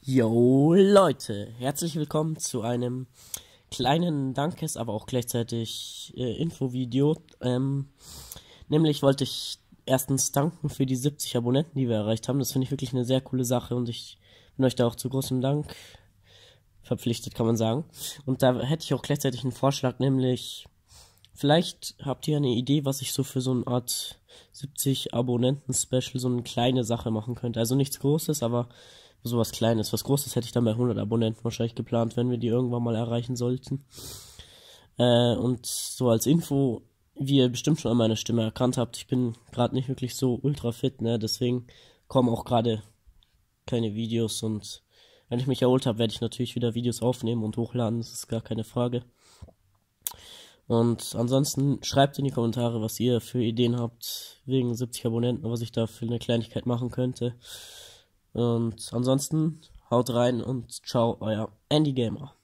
Yo Leute, herzlich willkommen zu einem kleinen Dankes, aber auch gleichzeitig Infovideo. Nämlich wollte ich erstens danken für die 70 Abonnenten, die wir erreicht haben. Das finde ich wirklich eine sehr coole Sache und ich bin euch da auch zu großem Dank verpflichtet, kann man sagen. Und da hätte ich auch gleichzeitig einen Vorschlag, nämlich vielleicht habt ihr eine Idee, was ich so für so eine Art 70 Abonnenten-Special, so eine kleine Sache machen könnte. Also nichts Großes, aber sowas Kleines. Was Großes hätte ich dann bei 100 Abonnenten wahrscheinlich geplant, wenn wir die irgendwann mal erreichen sollten. Und so als Info, wie ihr bestimmt schon an meiner Stimme erkannt habt, ich bin gerade nicht wirklich so ultra fit, ne? Deswegen kommen auch gerade keine Videos und wenn ich mich erholt habe, werde ich natürlich wieder Videos aufnehmen und hochladen, das ist gar keine Frage. Und ansonsten schreibt in die Kommentare, was ihr für Ideen habt wegen 70 Abonnenten, was ich da für eine Kleinigkeit machen könnte. Und ansonsten haut rein und ciao, euer Andy Gamer.